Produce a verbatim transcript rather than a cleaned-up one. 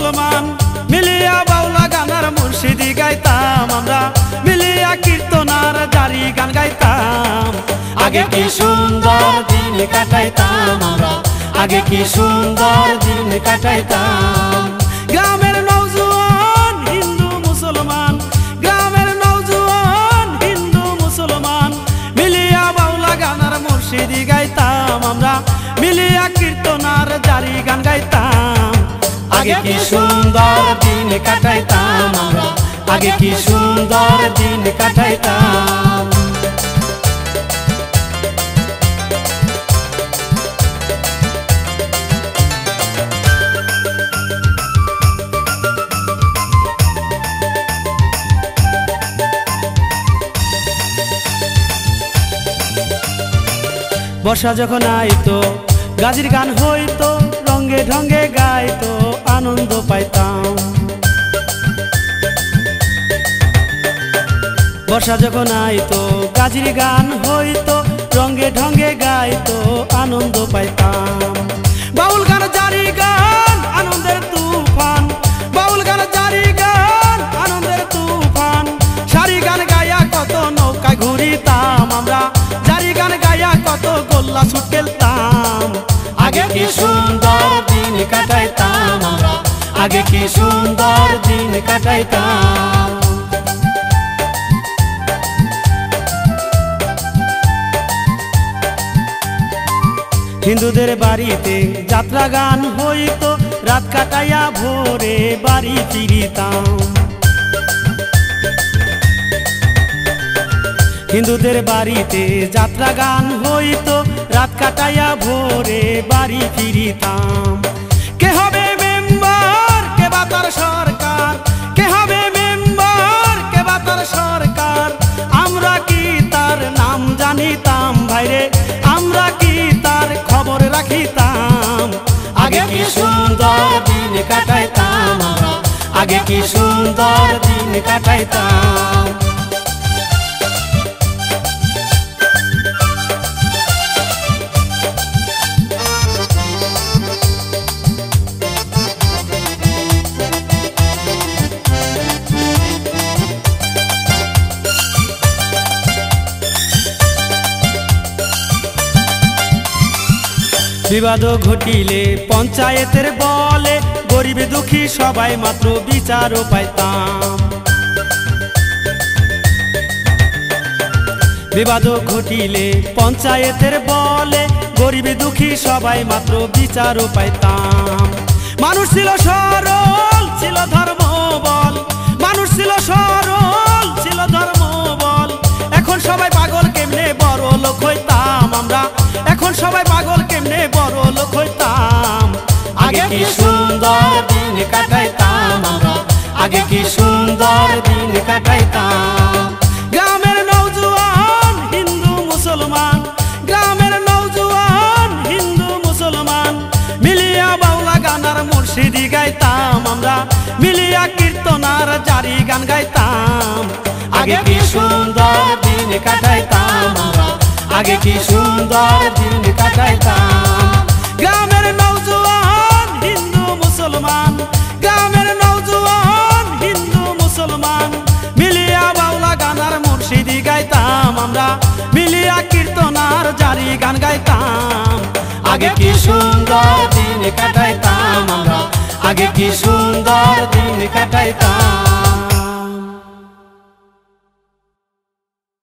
মুসলমান মিলিয়া বাউলা গানার মুর্শিদি গাইতাম আমরা, মিলিয়া কীর্তনার জারি গান গাইতাম। আগে কি সুন্দর দিন কাটাইতাম আমরা, আগে কি সুন্দর দিন কাটাইতাম। গ্রামের নওজোয়ান হিন্দু মুসলমান, গ্রামের নওজোয়ান হিন্দু মুসলমান মিলিয়া বাউলা গানার মুর্শিদি গাইতাম আমরা, মিলিয়া কীর্তনার জারি গান গাইতাম। আগে কি সুন্দর দিন কাটাইতাম আমরা, আগে কি সুন্দর দিন কাটাইতাম। বর্ষা যখন আইতো গাজির গান হইতো, রঙ্গে ঢঙ্গে গাইতো আনন্দ পাইতাম। বর্ষা যখন আইতো গাজির গান হইতো, রঙ্গে ঢঙ্গে গাইতো আনন্দ পাইতাম। বাউল গান জারি গান আনন্দের তুফান, বাউল গান জারি গান আনন্দের তুফান। সারি গান গায়া কত নৌকায় ঘুরিতাম আমরা, জারি গান গায়া কত গোল্লা ছুট খেলতাম। আগে কি সুন্দর দিন কাটাইতাম আমরা, আগে কি সুন্দর দিন কাটাইতাম। হিন্দুদের বাড়িতে যাত্রা গান হইতো, রাত কাটাইয়া ভোরে বাড়ি ফিরিতাম। হিন্দুদের বাড়িতে যাত্রা গান হইতো, রাত কাটাইয়া ভোরে বাড়ি ফিরিতাম। কে হবে মেম্বার কে বা তার সরকার, কে হবে মেম্বার কে বা তার সরকার, আমরা কি তার নাম জানিতাম ভাইরে, আমরা কি তার খবর রাখিতাম। আগে কি সুন্দর দিন কাটাইতাম আমরা, আগে কি সুন্দর দিন কাটাইতাম। বিবাদ ঘটিলে পঞ্চায়েতের বলে, গরিব দুঃখী সবাই মাত্র বিচারও পাইতাম। বিবাদ ঘটিলে পঞ্চায়েতের বলে, গরিব দুঃখী সবাই মাত্র বিচারও পাইতাম। মানুষ ছিল সরল ছিল ধর্ম বল, মানুষ ছিল সরল ছিল ধর্ম বল। এখন সবাই পাগল কেমনে বড় লোক হইতাম আমরা, এখন সবাই পাগল কেমনে বড় লোক হইতাম। আগে কি সুন্দর দিন কাটাইতাম আমরা, আগে কি সুন্দর দিন কাটাইতাম। গ্রামের নওজোয়ান হিন্দু মুসলমান, গ্রামের নওজোয়ান হিন্দু মুসলমান মিলিয়া বাউলা গানার মুর্শিদি গাইতাম আমরা, মিলিয়া কীর্তনার জারি গান গাইতাম। আগে কি সুন্দর দিন কাটাইতাম আমরা, আগে কি সুন্দর দিন কাটাইতাম। গ্রামের নওজোয়ান হিন্দু মুসলমান, গ্রামের নওজোয়ান হিন্দু মুসলমান মিলিয়া বাউলা গানার মুর্শিদি গাইতাম আমরা, মিলিয়া কীর্তনার জারি গান গাইতাম। আগে কি সুন্দর দিন কাটাইতাম আমরা, আগে কি সুন্দর দিন কাটাইতাম।